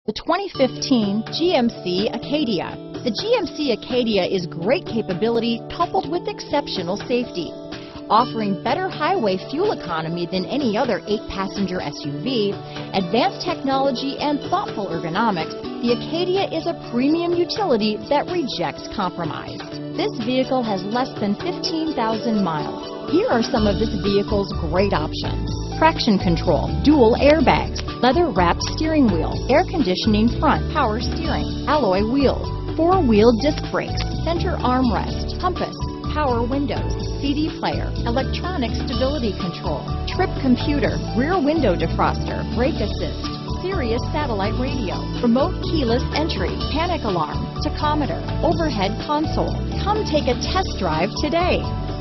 The 2015 GMC Acadia. The GMC Acadia is great capability coupled with exceptional safety. Offering better highway fuel economy than any other 8-passenger SUV, advanced technology and thoughtful ergonomics, the Acadia is a premium utility that rejects compromise. This vehicle has less than 15,000 miles. Here are some of this vehicle's great options: traction control, dual airbags, leather-wrapped steering wheel, air conditioning front, power steering, alloy wheels, 4-wheel disc brakes, center armrest, compass, power windows, CD player, electronic stability control, trip computer, rear window defroster, brake assist, Sirius satellite radio, remote keyless entry, panic alarm, tachometer, overhead console. Come take a test drive today.